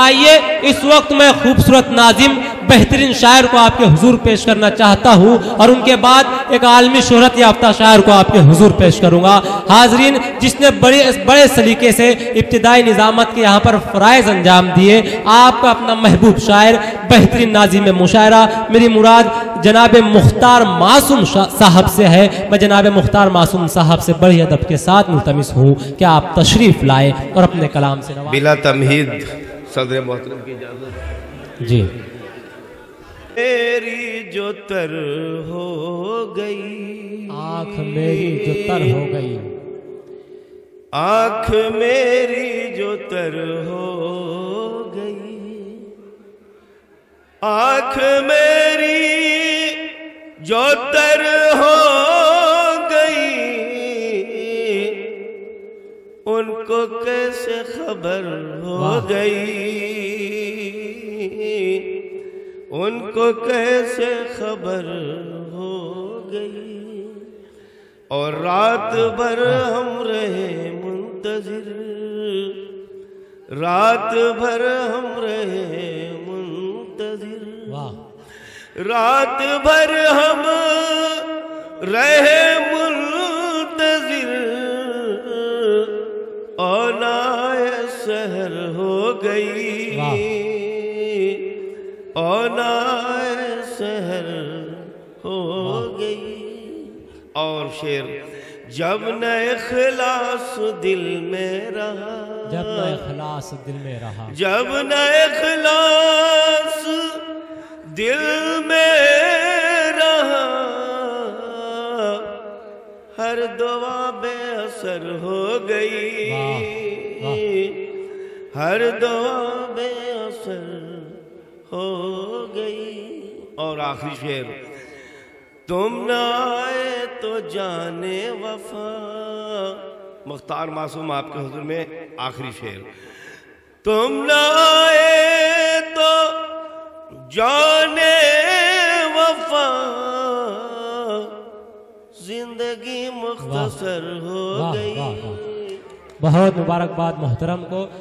आइए इस वक्त मैं खूबसूरत नाजिम बेहतरीन शायर को आपके हुजूर पेश करना चाहता हूँ और उनके बाद एक आलमी शोहरत याफ्ता शायर को आपके हुजूर पेश करूँगा। हाजरीन, जिसने बड़े सलीके से इब्तिदाई निज़ामत के यहाँ पर फ़राइज़ अंजाम दिए, आपका अपना महबूब शायर बेहतरीन नाजिम मुशायरा, मेरी मुराद जनाब मुख्तार मासूम साहब से है। मैं जनाब मुख्तार मासूम साहब से बड़ी अदब के साथ मुल्तमिस हूँ कि आप तशरीफ़ लाए और अपने कलाम से बिला तमहीद सदर मोहतरम की इजाज़त। जी। मेरी जो तर हो गई, आँख मेरी जो तर हो गई, आँख मेरी जो तर हो गई, आँख मेरी जो तर हो गई, उनको कैसे खबर हो गई, उनको कैसे खबर हो गई। और रात भर हम रहे मुंतजिर, रात भर हम रहे मुंतजिर, रात भर हम रहे मुंतजिर, और नाए सहर हो गई, और नाए सहर हो गई। और शेर, जब न इखलास दिल में रहा, जब न इखलास दिल में रहा, जब न इखलास दिल में रहा, हर दुआ बेअसर हो गई, हर दुआ बेअसर हो गई। और आखिरी शेर, तुम न आए तो जाने वफा, मुख्तार मासूम आपके हुजूर में आखिरी शेर, तुम न आए तो जाने वफा, जिंदगी मुख्तसर हो गई। बहुत मुबारकबाद मोहतरम को।